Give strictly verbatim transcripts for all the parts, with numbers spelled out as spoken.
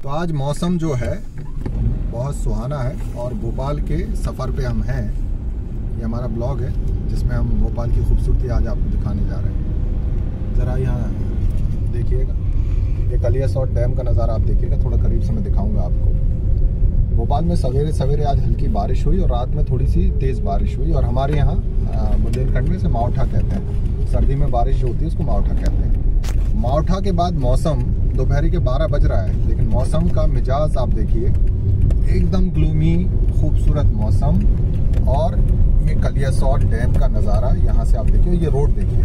तो आज मौसम जो है बहुत सुहाना है और भोपाल के सफ़र पे हम हैं। ये हमारा ब्लॉग है जिसमें हम भोपाल की खूबसूरती आज आपको दिखाने जा रहे हैं। ज़रा यहाँ देखिएगा, ये कलियासोत डैम का नज़ारा आप देखिएगा, थोड़ा करीब से मैं दिखाऊंगा आपको। भोपाल में सवेरे सवेरे आज हल्की बारिश हुई और रात में थोड़ी सी तेज़ बारिश हुई। और हमारे यहाँ बुंदेलखंड में इसे मावठा कहते हैं। सर्दी में बारिश जो होती है उसको मावठा कहते हैं। मावठा के बाद मौसम दोपहर के बारह बज रहा है, लेकिन मौसम का मिजाज आप देखिए, एकदम ग्लूमी खूबसूरत मौसम। और ये कलियासोत डैम का नज़ारा यहाँ से आप देखिए, ये रोड देखिए।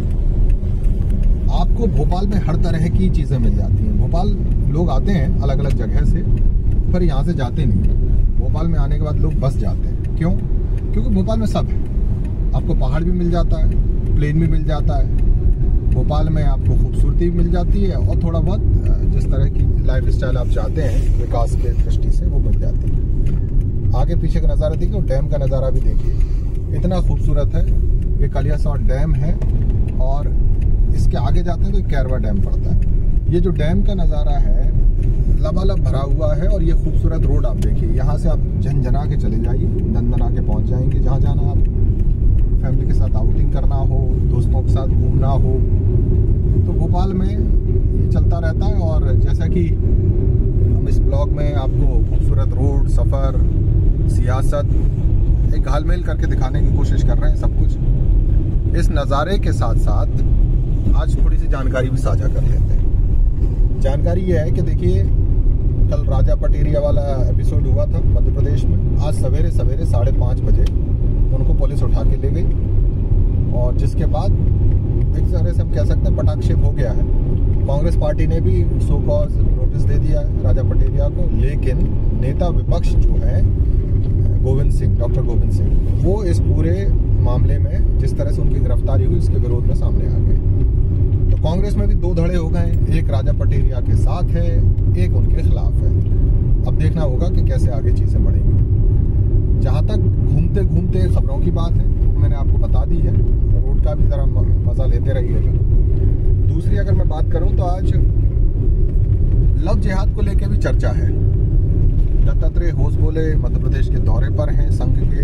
आपको भोपाल में हर तरह की चीज़ें मिल जाती हैं। भोपाल लोग आते हैं अलग अलग जगह से, पर यहाँ से जाते नहीं। भोपाल में आने के बाद लोग बस जाते हैं। क्यों? क्योंकि भोपाल में सब है। आपको पहाड़ भी मिल जाता है, प्लेन भी मिल जाता है। भोपाल में आपको खूबसूरती भी मिल जाती है और थोड़ा बहुत जिस तरह की लाइफ स्टाइल आप चाहते हैं विकास के दृष्टि से वो मिल जाती है। आगे पीछे का नज़ारा देखिए और डैम का नज़ारा भी देखिए, इतना खूबसूरत है। ये कलियासोत डैम है और इसके आगे जाते हैं तो कैरवा डैम पड़ता है। ये जो डैम का नज़ारा है लबालब भरा हुआ है। और ये खूबसूरत रोड आप देखिए, यहाँ से आप झंझना के चले जाइए, दंदना के पहुँच जाएंगे जहाँ जाना आप। फैमिली के साथ आउटिंग करना हो, दोस्तों के साथ घूमना हो, तो भोपाल में ये चलता रहता है। और जैसा कि हम इस ब्लॉग में आपको खूबसूरत रोड, सफ़र, सियासत एक घालमेल करके दिखाने की कोशिश कर रहे हैं सब कुछ। इस नज़ारे के साथ साथ आज थोड़ी सी जानकारी भी साझा कर लेते हैं। जानकारी ये है कि देखिए, कल राजा पटेरिया वाला एपिसोड हुआ था मध्य प्रदेश में। आज सवेरे सवेरे साढ़े पाँच बजे उनको पुलिस उठा के ले गई और जिसके बाद एक तरह से हम कह सकते हैं पटाक्षेप हो गया है। कांग्रेस पार्टी ने भी सो कॉज नोटिस दे दिया है राजा पटेरिया को, लेकिन नेता विपक्ष जो है गोविंद सिंह, डॉक्टर गोविंद सिंह, वो इस पूरे मामले में जिस तरह से उनकी गिरफ्तारी हुई उसके विरोध में सामने आ गए। तो कांग्रेस में भी दो धड़े हो गए, एक राजा पटेरिया के साथ है, एक उनके खिलाफ है। अब देखना होगा कि कैसे आगे चीज़ें बढ़ेंगी। जहाँ तक घूमते घूमते खबरों की बात है तो मैंने आपको बता दी है, रोड का भी ज़रा मज़ा लेते रहिएगा। दूसरी अगर मैं बात करूं तो आज लव जिहाद को लेकर भी चर्चा है। दत्तात्रेय होसबोले मध्य प्रदेश के दौरे पर हैं, संघ के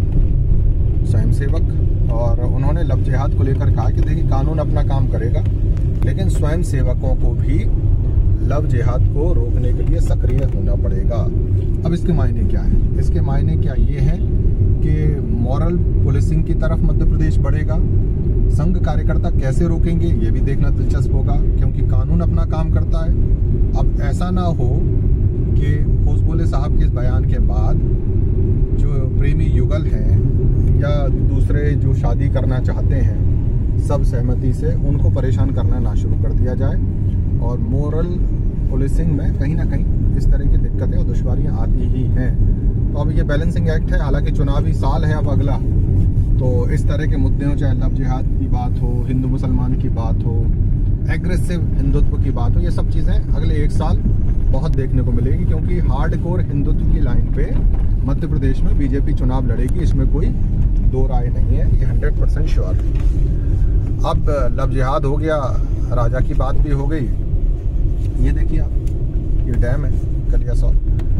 स्वयंसेवक, और उन्होंने लव जिहाद को लेकर कहा कि देखिए कानून अपना काम करेगा, लेकिन स्वयंसेवकों को भी लव जिहाद को रोकने के लिए सक्रिय होना पड़ेगा। अब इसके मायने क्या है? इसके मायने क्या ये है कि मॉरल पुलिसिंग की तरफ मध्य प्रदेश बढ़ेगा। संघ कार्यकर्ता कैसे रोकेंगे ये भी देखना दिलचस्प होगा, क्योंकि कानून अपना काम करता है। अब ऐसा ना हो कि होसबोले साहब के इस बयान के बाद जो प्रेमी युगल हैं या दूसरे जो शादी करना चाहते हैं सब सहमति से, उनको परेशान करना ना शुरू कर दिया जाए। और मोरल पुलिसिंग में कहीं ना कहीं इस तरह की दिक्कतें और दुश्वारियां आती ही हैं। तो अब ये बैलेंसिंग एक्ट है, हालांकि चुनावी साल है अब अगला, तो इस तरह के मुद्दे हो, चाहे लव जिहाद की बात हो, हिंदू मुसलमान की बात हो, एग्रेसिव हिंदुत्व की बात हो, ये सब चीज़ें अगले एक साल बहुत देखने को मिलेगी, क्योंकि हार्डकोर हिंदुत्व की लाइन पे मध्य प्रदेश में बीजेपी चुनाव लड़ेगी, इसमें कोई दो राय नहीं है, ये हंड्रेड परसेंट श्योर है। अब लव जिहाद हो गया, राजा की बात भी हो गई। ये देखिए आप, ये डैम है कलियासोत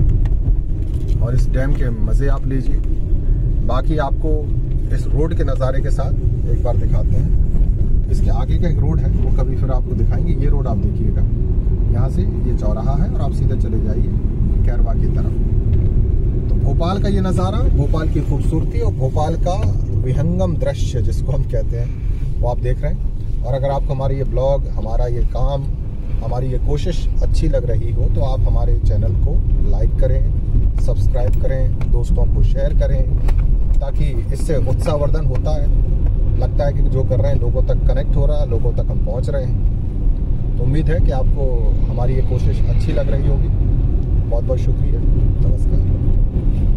और इस डैम के मज़े आप लीजिए। बाकी आपको इस रोड के नज़ारे के साथ एक बार दिखाते हैं। इसके आगे का एक रोड है वो कभी फिर आपको दिखाएंगे। ये रोड आप देखिएगा, यहाँ से ये चौराहा है और आप सीधे चले जाइए कैरवा की तरफ। तो भोपाल का ये नज़ारा, भोपाल की खूबसूरती और भोपाल का विहंगम दृश्य जिसको हम कहते हैं, वो आप देख रहे हैं। और अगर आपको हमारा ये ब्लॉग, हमारा ये काम, हमारी ये कोशिश अच्छी लग रही हो तो आप हमारे चैनल को लाइक करें, सब्सक्राइब करें, दोस्तों को शेयर करें, ताकि इससे उत्साहवर्धन होता है। लगता है कि जो कर रहे हैं लोगों तक कनेक्ट हो रहा है, लोगों तक हम पहुंच रहे हैं। तो उम्मीद है कि आपको हमारी ये कोशिश अच्छी लग रही होगी। बहुत बहुत शुक्रिया, नमस्कार।